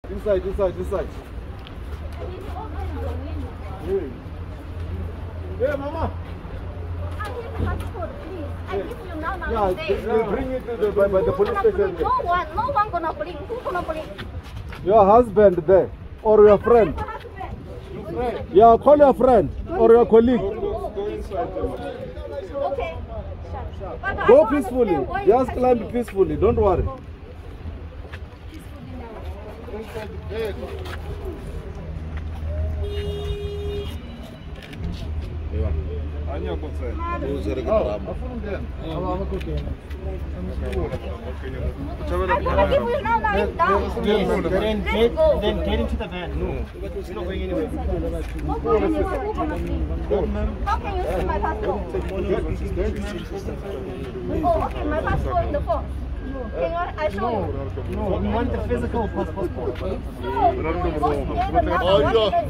Inside. Hey, Mama. I need passport, please. I give you now. Yeah, they bring it to the police station. No one gonna bring. Who's gonna bring? Your husband there, or your friend. Yeah, call your friend or your colleague. Okay. Go peacefully. Just climb peacefully. Don't worry. Then get into the van. No, it's not going anywhere. How can you see my passport? Oh, okay, my passport in the phone. Can I show you? No, we want the physical passport.